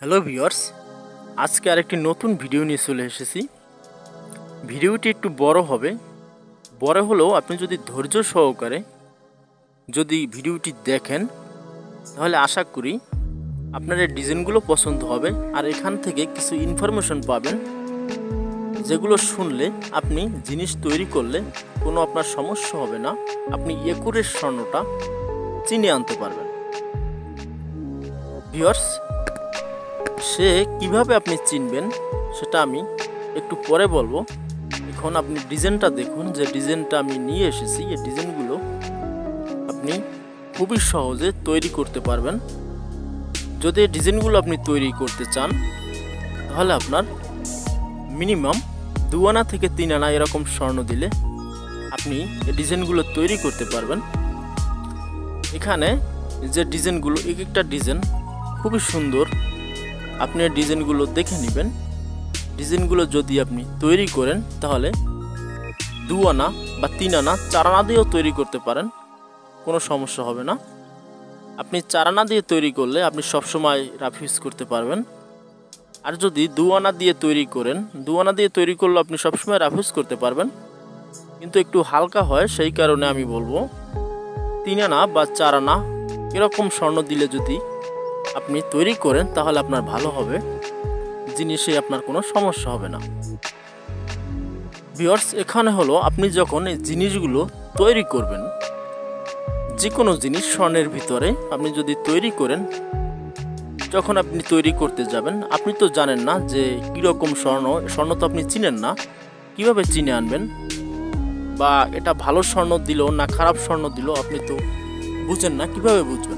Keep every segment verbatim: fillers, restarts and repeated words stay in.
Hello viewers, আজকে আরেকটি নতুন ভিডিও নিয়ে চলে এসেছি। ভিডিওটি একটু বড় হবে, বড় হলেও আপনি যদি ধৈর্য সহকারে যদি ভিডিওটি দেখেন তাহলে আশা করি আপনার এই ডিজাইনগুলো পছন্দ হবে আর এখান থেকে কিছু ইনফরমেশন পাবেন যেগুলো শুনলে আপনি জিনিস তৈরি করলে কোনো আপনার সমস্যা হবে না, আপনি একুরেট স্বর্ণটা চিনে আনতে পারবেন। ভিউয়ার্স, সে কিভাবে আপনি চিনবেন সেটা আমি একটু পরে বলবো। এখন আপনি ডিজাইনটা দেখুন, যে ডিজাইনটা আমি নিয়ে এসেছি এই ডিজাইনগুলো আপনি খুবই সহজে তৈরি করতে পারবেন। যদি এই ডিজাইনগুলো আপনি তৈরি করতে চান তাহলে আপনার মিনিমাম দু আনা থেকে তিন আনা এরকম স্বর্ণ দিলে আপনি এই ডিজাইনগুলো তৈরি করতে পারবেন। এখানে যে ডিজাইনগুলো, এক একটা ডিজাইন খুবই সুন্দর, আপনি ডিজাইনগুলো দেখে নেবেন। ডিজাইনগুলো যদি আপনি তৈরি করেন তাহলে দু আনা বা তিন আনা চার আনা দিয়েও তৈরি করতে পারেন, কোনো সমস্যা হবে না। আপনি চার আনা দিয়ে তৈরি করলে আপনি সবসময় রাফ ইউজ করতে পারবেন। আর যদি দু আনা দিয়ে তৈরি করেন, দু আনা দিয়ে তৈরি করলে আপনি সবসময় রাফ ইউজ করতে পারবেন, কিন্তু একটু হালকা হয়, সেই কারণে আমি বলবো তিন আনা বা চার আনা এরকম স্বর্ণ দিলে যদি আপনি তৈরি করেন তাহলে আপনার ভালো হবে, জিনিসে আপনার কোনো সমস্যা হবে না। ভিউয়ার্স, এখানে হলো আপনি যখন এই জিনিসগুলো তৈরি করবেন, যে কোনো জিনিস স্বর্ণের ভিতরে আপনি যদি তৈরি করেন, যখন আপনি তৈরি করতে যাবেন আপনি তো জানেন না যে কীরকম স্বর্ণ, স্বর্ণ তো আপনি চিনেন না, কিভাবে চিনে আনবেন, বা এটা ভালো স্বর্ণ দিল না খারাপ স্বর্ণ দিল আপনি তো বুঝেন না, কিভাবে বুঝবেন?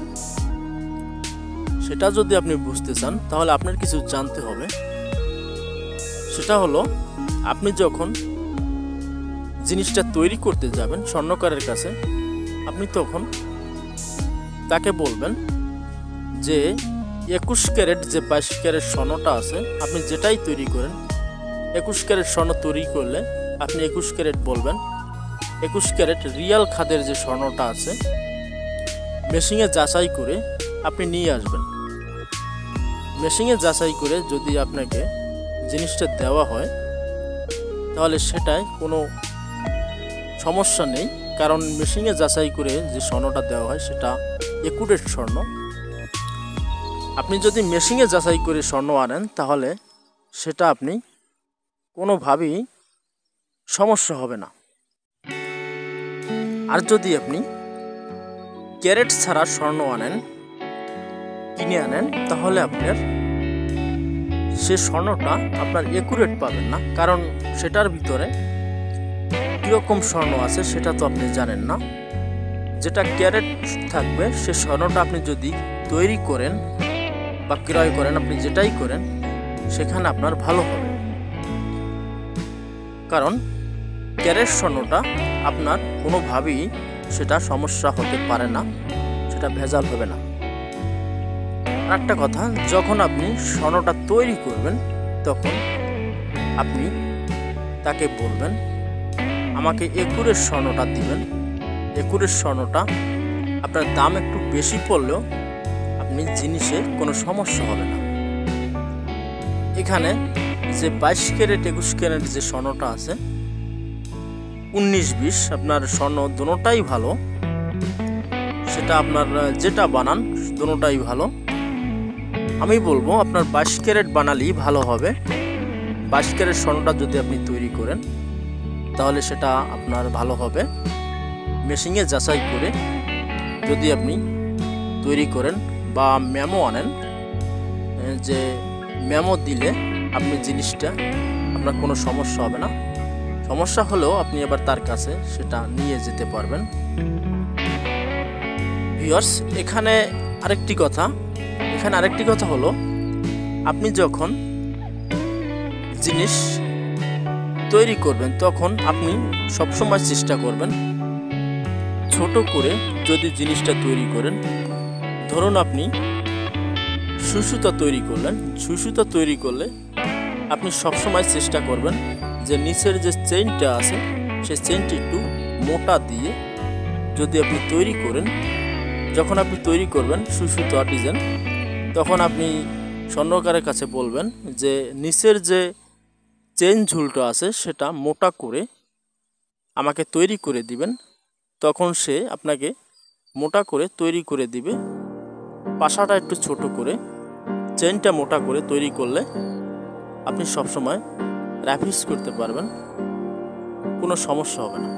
সেটা যদি আপনি বুঝতে চান তাহলে আপনার কিছু জানতে হবে। সেটা হলো আপনি যখন জিনিসটা তৈরি করতে যাবেন স্বর্ণকারের কাছে, আপনি তখন তাকে বলবেন যে একুশ ক্যারেট যে বাইশ ক্যারেট স্বর্ণটা আছে, আপনি যেটাই তৈরি করেন একুশ ক্যারেট স্বর্ণ তৈরি করলে আপনি একুশ ক্যারেট বলবেন। একুশ ক্যারেট রিয়াল খাদের যে স্বর্ণটা আছে মেশিনে যাচাই করে আপনি নিয়ে আসবেন। মেশিনে যাচাই করে যদি আপনাকে জিনিসটা দেওয়া হয় তাহলে সেটাই কোনো সমস্যা নেই, কারণ মেশিনে যাচাই করে যে স্বর্ণটা দেওয়া হয় সেটা একুরেট স্বর্ণ। আপনি যদি মেশিনে যাচাই করে স্বর্ণ আনেন তাহলে সেটা আপনি কোনোভাবেই সমস্যা হবে না। আর যদি আপনি ক্যারেট ছাড়া স্বর্ণ আনেন, কিনে আনেন, তাহলে আপনার সে স্বর্ণটা আপনার একুরেট পাবেন না, কারণ সেটার ভিতরে কীরকম স্বর্ণ আছে সেটা তো আপনি জানেন না। যেটা ক্যারেট থাকবে সে স্বর্ণটা আপনি যদি তৈরি করেন বা ক্রয় করেন, আপনি যেটাই করেন সেখানে আপনার ভালো হবে, কারণ ক্যারেট স্বর্ণটা আপনার কোনোভাবেই সেটা সমস্যা হতে পারে না, সেটা ভেজাল হবে না। আর একটা কথা, যখন আপনি স্বর্ণটা তৈরি করবেন তখন আপনি তাকে বলবেন আমাকে একুরেট স্বর্ণটা দিবেন। একুরেট স্বর্ণটা আপনার দাম একটু বেশি পড়লেও আপনি জিনিসে কোনো সমস্যা হবে না। এখানে যে বাইশ ক্যারেট একুশ ক্যারেট যে স্বর্ণটা আছে, উনিশ বিশ আপনার স্বর্ণ দুটোটাই ভালো, সেটা আপনার যেটা বানান দুটোটাই ভালো। আমি বলবো আপনার বাইশ ক্যারেট বানালেই ভালো হবে। বাইশ ক্যারেট স্বর্ণটা যদি আপনি তৈরি করেন তাহলে সেটা আপনার ভালো হবে। মেশিনে যাচাই করে যদি আপনি তৈরি করেন বা মেমো আনেন, যে মেমো দিলে আপনি জিনিসটা আপনার কোনো সমস্যা হবে না। সমস্যা হলেও আপনি এবার তার কাছে সেটা নিয়ে যেতে পারবেন। ভিউয়ার্স, এখানে আরেকটি কথা এখানে আরেকটি কথা হলো আপনি যখন জিনিস তৈরি করবেন তখন আপনি সবসময় চেষ্টা করবেন ছোট করে যদি জিনিসটা তৈরি করেন। ধরুন আপনি সুতা তৈরি করলেন, সুতা তৈরি করলে আপনি সবসময় চেষ্টা করবেন যে নিচের যে চেইনটা আছে সেই চেইনটি একটু মোটা দিয়ে যদি আপনি তৈরি করেন, যখন আপনি তৈরি করবেন সুতা ডিজাইন, তখন আপনি স্বর্ণকারের কাছে বলবেন যে নিচের যে চেন ঝুলটা আছে সেটা মোটা করে আমাকে তৈরি করে দিবেন। তখন সে আপনাকে মোটা করে তৈরি করে দিবে। পাশাটা একটু ছোট করে, চেনটা মোটা করে তৈরি করলে আপনি সবসময় র্যাপ ইউজ করতে পারবেন, কোনো সমস্যা হবে না।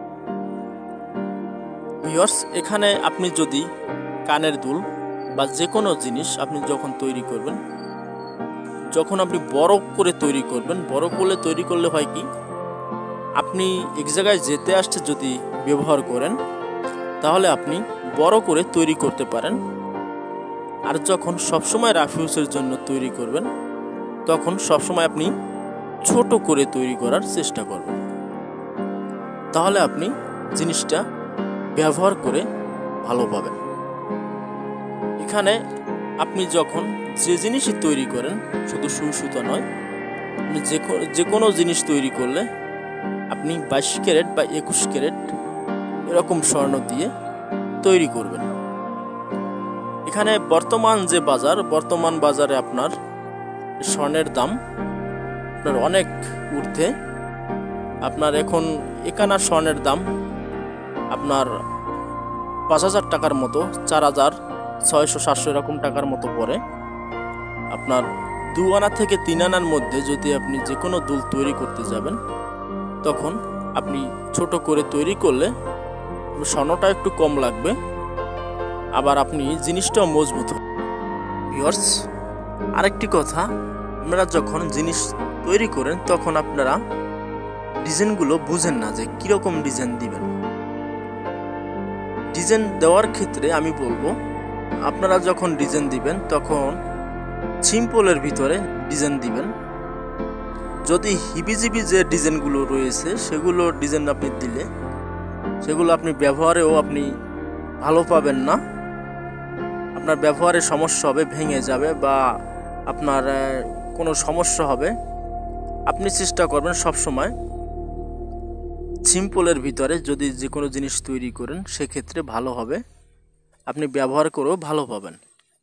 ভিউয়ার্স, এখানে আপনি যদি কানের দুল বা যে কোনো জিনিস আপনি যখন তৈরি করবেন, যখন আপনি বড় করে তৈরি করবেন, বড় করে তৈরি করলে হয় কি, আপনি এক জায়গায় যেতে আসতে যদি ব্যবহার করেন তাহলে আপনি বড় করে তৈরি করতে পারেন। আর যখন সবসময় রাফ ইউজের জন্য তৈরি করবেন তখন সবসময় আপনি ছোট করে তৈরি করার চেষ্টা করবেন। তাহলে আপনি জিনিসটা ব্যবহার করে ভালো পাবেন। এখানে আপনি যখন যে জিনিসই তৈরি করেন, শুধু সুই সুতা নয়, আপনি যে কোনো জিনিস তৈরি করলে আপনি বাইশ ক্যারেট বা একুশ ক্যারেট এরকম স্বর্ণ দিয়ে তৈরি করবেন। এখানে বর্তমান যে বাজার, বর্তমান বাজারে আপনার স্বর্ণের দাম আপনার অনেক ঊর্ধ্বে। আপনার এখন একানা স্বর্ণের দাম আপনার পাঁচ হাজার টাকার মতো, চার হাজার ছয়শো সাতশো এরকম টাকার মতো পড়ে। আপনার দু আনা থেকে তিন আনার মধ্যে যদি আপনি যে কোনো দুল তৈরি করতে যাবেন তখন আপনি ছোট করে তৈরি করলে স্বর্ণটা একটু কম লাগবে, আবার আপনি জিনিসটাও মজবুত হবে। ভিউয়ার্স, আরেকটি কথা, আপনারা যখন জিনিস তৈরি করেন তখন আপনারা ডিজাইনগুলো বুঝেন না যে কীরকম ডিজাইন দিবেন। ডিজাইন দেওয়ার ক্ষেত্রে আমি বলবো, আপনারা যখন ডিজাইন দিবেন তখন সিম্পলের ভিতরে ডিজাইন দিবেন। যদি হিবিজিবি যে ডিজাইনগুলো রয়েছে সেগুলো ডিজাইন আপনি দিলে সেগুলো আপনি ব্যবহারেও আপনি ভালো পাবেন না, আপনার ব্যবহারে সমস্যা হবে, ভেঙে যাবে বা আপনার কোনো সমস্যা হবে। আপনি চেষ্টা করবেন সবসময় সিম্পলের ভিতরে যদি যে কোনো জিনিস তৈরি করেন সেক্ষেত্রে ভালো হবে, আপনি ব্যবহার করেও ভালো পাবেন।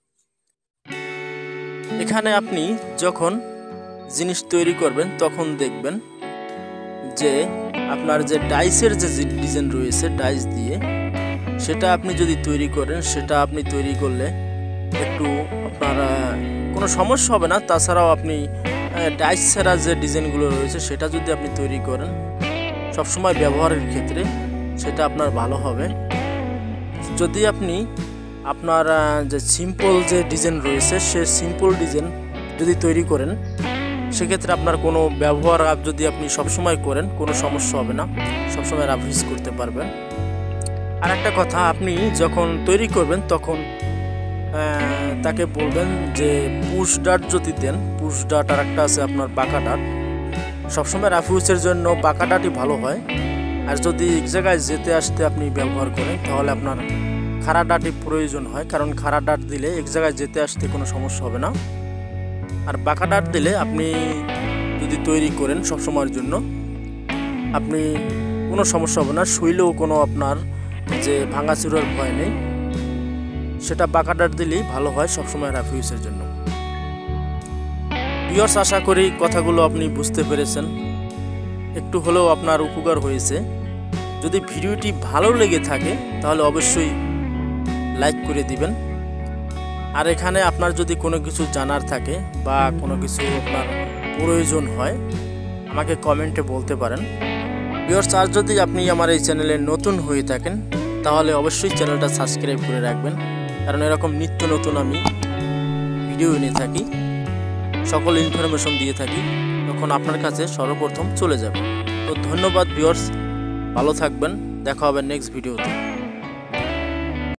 এখানে আপনি যখন জিনিস তৈরি করবেন তখন দেখবেন যে আপনার যে ডাইসের যে ডিজাইন রয়েছে, ডাইস দিয়ে সেটা আপনি যদি তৈরি করেন, সেটা আপনি তৈরি করলে একটু আপনার কোনো সমস্যা হবে না। তাছাড়াও আপনি ডাইস ছাড়া যে ডিজাইনগুলো রয়েছে সেটা যদি আপনি তৈরি করেন সবসময় ব্যবহারের ক্ষেত্রে সেটা আপনার ভালো হবে। যদি আপনি আপনার যে সিম্পল যে ডিজাইন রয়েছে সে সিম্পল ডিজাইন যদি তৈরি করেন সেক্ষেত্রে আপনার কোনো ব্যবহার যদি আপনি সবসময় করেন কোনো সমস্যা হবে না, সবসময় রাফ ইউজ করতে পারবেন। আর একটা কথা, আপনি যখন তৈরি করবেন তখন তাকে বলবেন যে পুশ ডাট যদি দেন, পুশ ডাট আর একটা আছে আপনার বাঁকা ডাট, সবসময় রাফ ইউজের জন্য বাঁকা ডাটই ভালো হয়। আর যদি এক জায়গায় যেতে আসতে আপনি ব্যবহার করেন তাহলে আপনার খাড়া ডাটই প্রয়োজন হয়, কারণ খাড়া ডাট দিলে এক জায়গায় যেতে আসতে কোনো সমস্যা হবে না। আর বাঁকা ডাট দিলে আপনি যদি তৈরি করেন সবসময়ের জন্য আপনি কোনো সমস্যা হবে না, শুইলেও কোনো আপনার যে ভাঙাচুরার ভয় নেই। সেটা বাঁকা ডাট দিলেই ভালো হয় সবসময় রাফ ইউজের জন্য। ভিউয়ার্স, আশা করি কথাগুলো আপনি বুঝতে পেরেছেন, একটু হলেও আপনার উপকার হয়েছে। যদি ভিডিওটি ভালো লেগে থাকে তাহলে অবশ্যই লাইক করে দিবেন। আর এখানে আপনার যদি কোনো কিছু জানার থাকে বা কোনো কিছু আপনার প্রয়োজন হয় আমাকে কমেন্টে বলতে পারেন। ভিউয়ার্স, আর যদি আপনি আমার এই চ্যানেলে নতুন হয়ে থাকেন তাহলে অবশ্যই চ্যানেলটা সাবস্ক্রাইব করে রাখবেন, কারণ এরকম নিত্য নতুন আমি ভিডিও এনে থাকি, সকল ইনফরমেশন দিয়ে থাকি, তখন আপনার কাছে সর্বপ্রথম চলে যাবে। তো ধন্যবাদ ভিউয়ার্স, ভালো থাকবেন, দেখা হবে নেক্সট ভিডিওতে।